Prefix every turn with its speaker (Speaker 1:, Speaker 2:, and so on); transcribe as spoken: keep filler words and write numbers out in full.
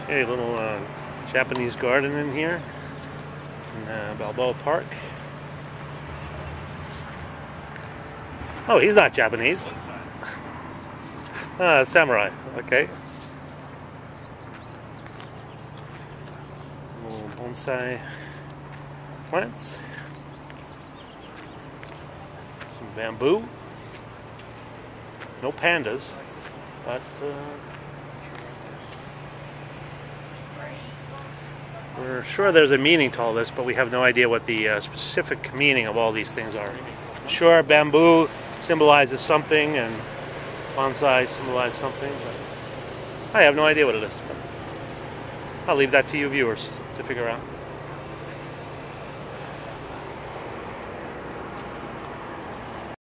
Speaker 1: Okay, a little uh, Japanese garden in here in uh, Balboa Park. Oh, he's not Japanese. Ah, samurai. Okay. Little bonsai plants. Some bamboo. No pandas, but uh, we're sure there's a meaning to all this, but we have no idea what the uh, specific meaning of all these things are. Sure, bamboo symbolizes something, and bonsai symbolizes something, but I have no idea what it is. But I'll leave that to you viewers to figure out.